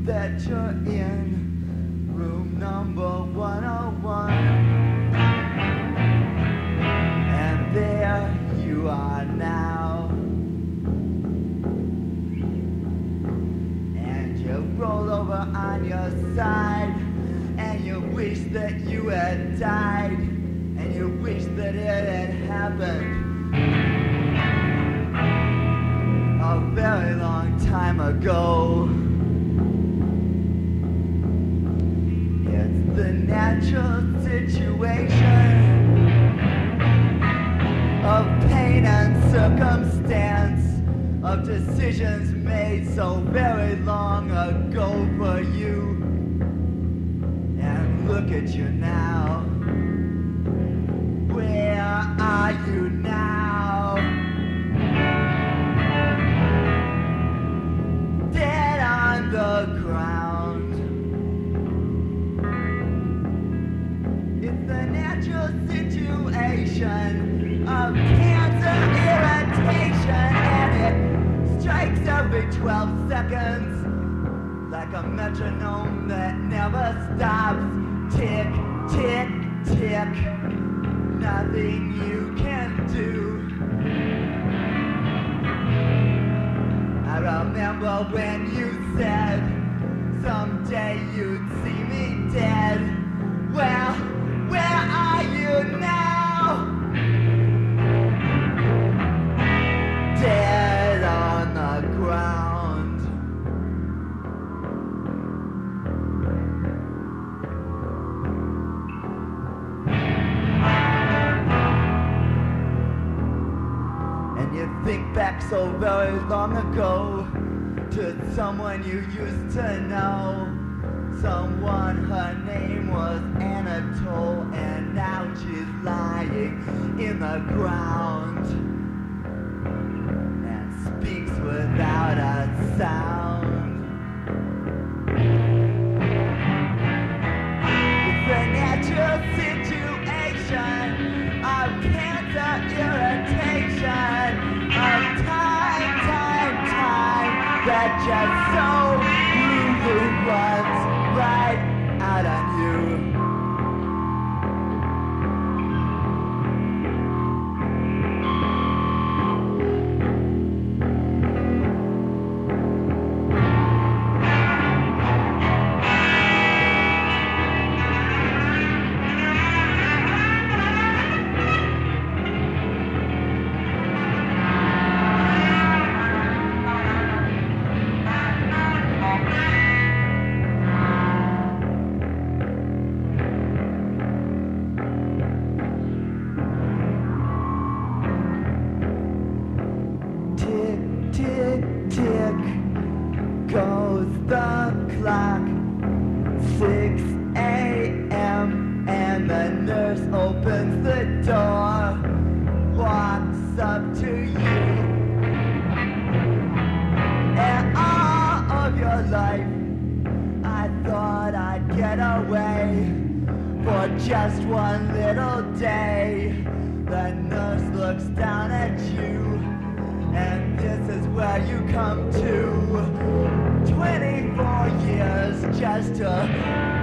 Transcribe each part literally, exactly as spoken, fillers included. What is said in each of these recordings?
that you're in room number one oh one, and there you are now, and you roll over on your side, and you wish that you had died, and you wish that it had happened a very long time ago. It's the natural situation of pain and circumstance, of decisions made so very long ago for you. And look at you now. Where are you now? Dead on the ground. It's the natural situation of cancer irritation, and it strikes every twelve seconds like a metronome that never stops. Tick, tick, tick. Nothing you can do. I remember when you said someday you'd see me dead. Well, where are you now? Dead on the ground. And you think back so very long ago to someone you used to know. Someone, her name was Anatole, and now she's lying in the ground and speaks without a sound. It's a natural situation of cancer irritation, of time, time, time that just so rudely runs right out on you. Tick goes the clock, six a m and the nurse opens the door, walks up to you, and all of your life I thought I'd get away for just one little day. The nurse looks down at you, and this is where you come to. Twenty-four years just to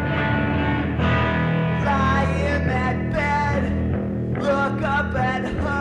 lie in that bed, look up at her